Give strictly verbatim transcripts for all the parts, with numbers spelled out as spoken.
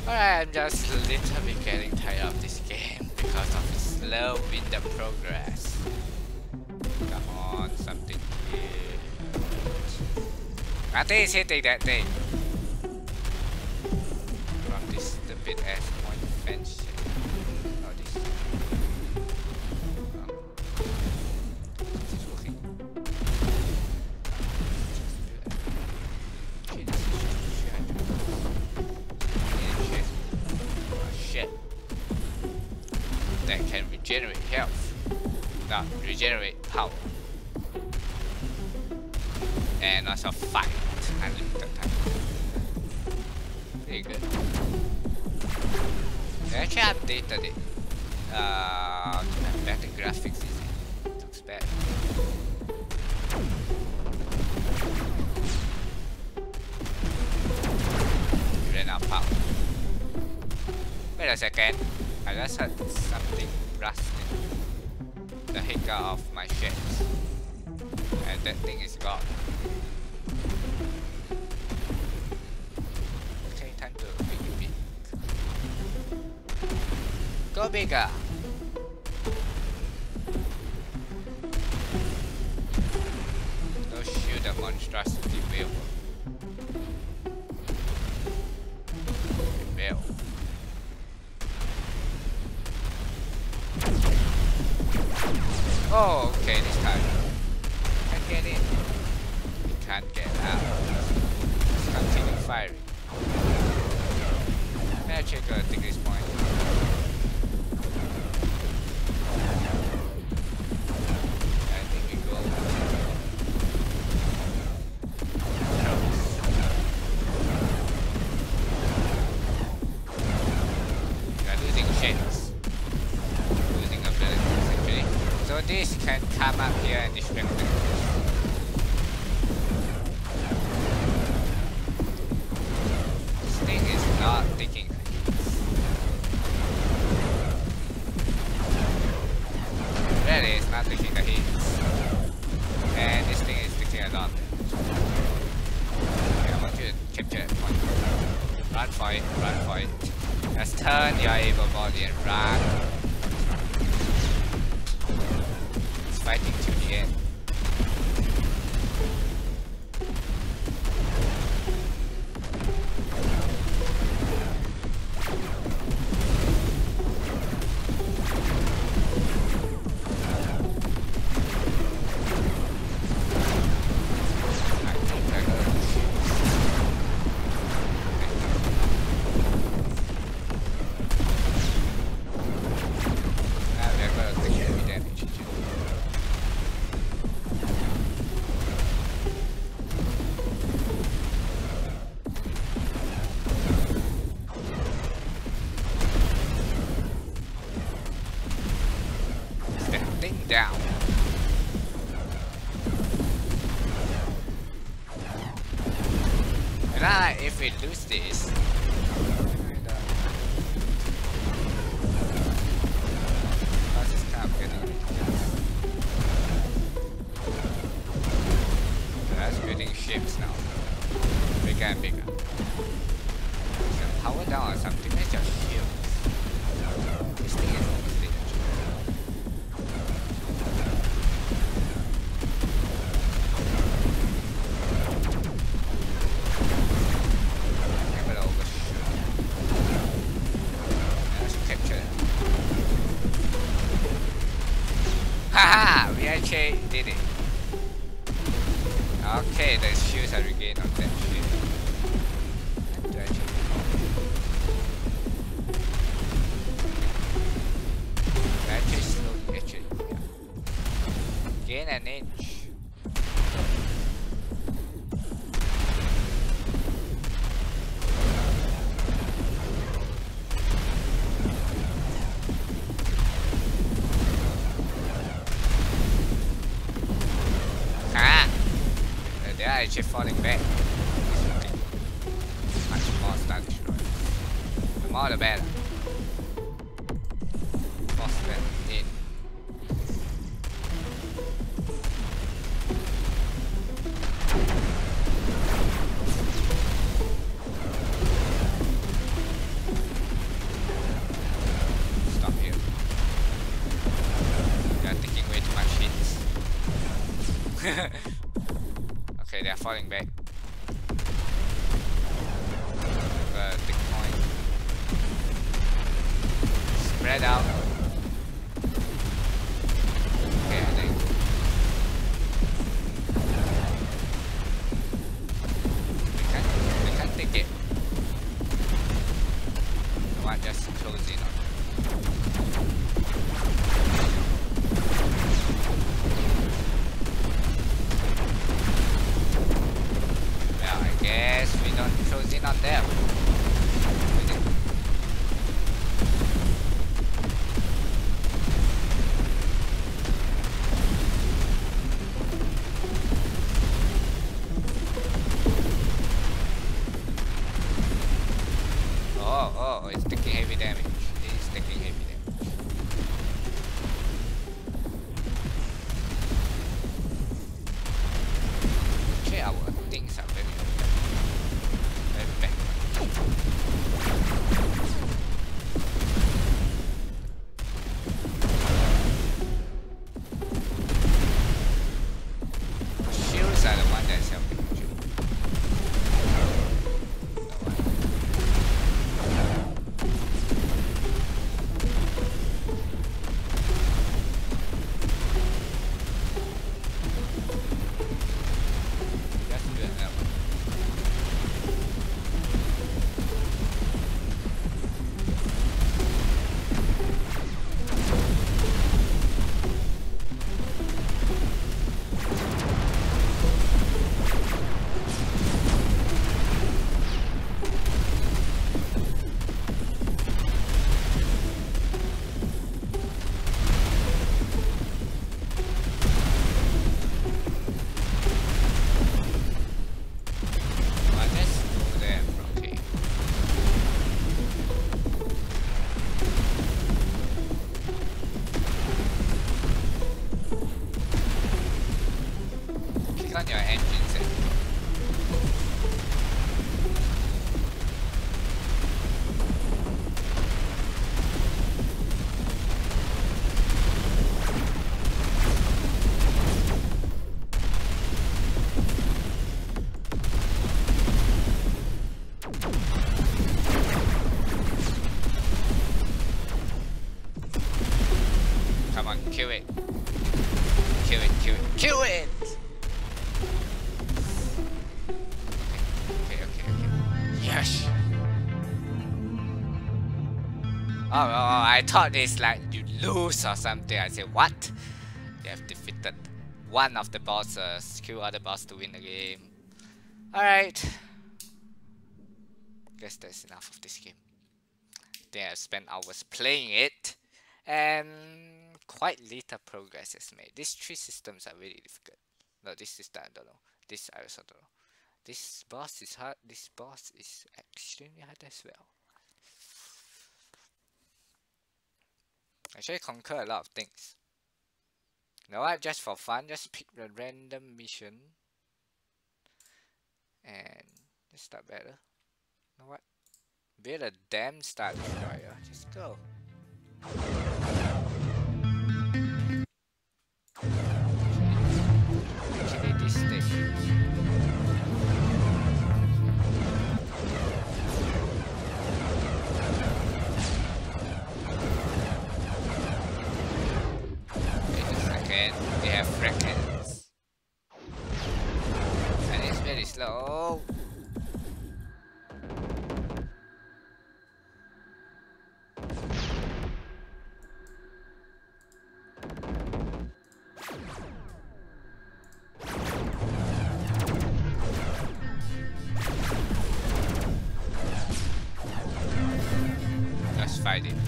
Alright, I'm just a little bit getting tired of this game because of the slow window progress. Come on, something here. Nothing is hitting that thing. From this stupid ass point fence. Oh, this. Um, this is working. That can regenerate health, not regenerate power, and also fight unlimited time. Pretty good. They actually updated it. Uh, to have better graphics, is it? Looks bad. Ran out of power. Wait a second. I just heard something rusting. The hiccup of my shades. And that thing is gone. Okay, time to make it big. Go bigger! No shield the monstrosity will. It will. Oh, okay, this time. Can't get in. We can't get out. Let's continue firing. May I check the thickness point? I think we go. We are losing shapes. Losing abilities actually. So this can come up here and distract them. This thing is not taking hits. Really, it's not taking the hits. And this thing is taking a lot. Okay, I want you to capture that point. Run for it, run for it. Just turn your able body and run. Fighting to the end. Down. And now, if we lose this, that's building ships now. Bigger and bigger. So power down or something. Let's just shield. This thing is almost dangerous. Haha! We actually did it. Okay, the shields are regained on that ship. To actually actually slowly actually yeah. Gain an inch. Actually falling back. Much more star destroyer. The more the better. Force them in. falling back. Uh, big point. Spread out. Okay, I think. We can't, we can't take it. One just close in on it. Well, I guess we don't close in on them. Oh, oh, it's taking heavy damage. It's taking heavy damage. Actually, our things are very, very bad. Shields are the one that's helping. On your engines and come on, kill it. Kill it, kill it, kill it! Yes. Oh, oh, oh, I thought it's like you lose or something. I said, what? You have defeated one of the bosses, kill other boss to win the game. Alright. Guess that's enough of this game. I think I've spent hours playing it, and quite little progress is made. These three systems are really difficult. No, this system I don't know. This I also don't know. This boss is hard. This boss is extremely hard as well. Actually, conquer a lot of things. You know what? Just for fun, just pick a random mission and just start better. You know what? Build a damn Star Destroyer. Just go. Actually, this station. They have fragments, and it's very slow. Let's fight it.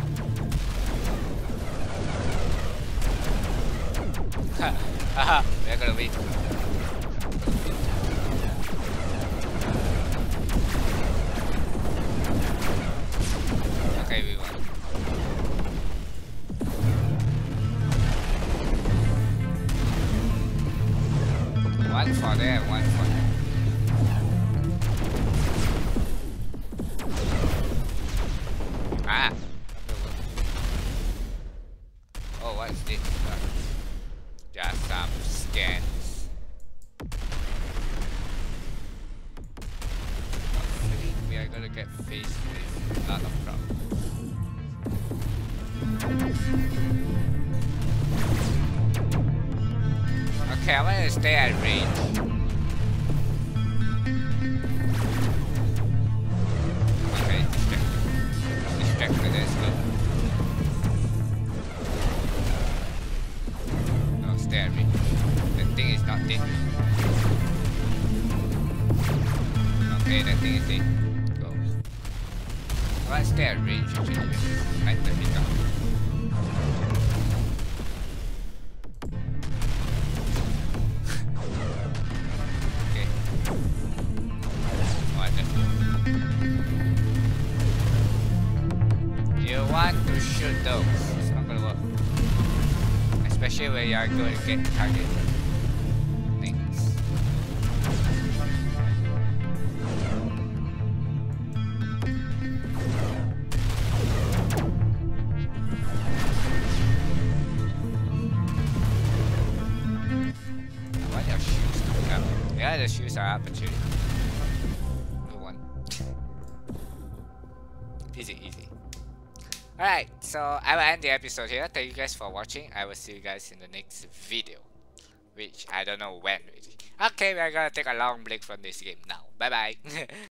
Haha, we're gonna win. Okay, we won. One for them, one for them. Ah! Oh, what is this? Just some scans. we're gonna get faced with a lot of problems. Okay, I'm gonna stay at range. Okay, distract. Distract, let's go. No, stay at range. The thing is not dead. Okay, that thing is dead. Go. I'm gonna stay at range actually. Right, let me go. You want to shoot those. It's not gonna work. Especially when you are going to get target things. I want your shoes to pick up. Yeah, the shoes are up too. Good one. Easy, easy. Alright, so I will end the episode here. Thank you guys for watching. I will see you guys in the next video. Which I don't know when really. Okay, we are gonna take a long break from this game now. Bye bye.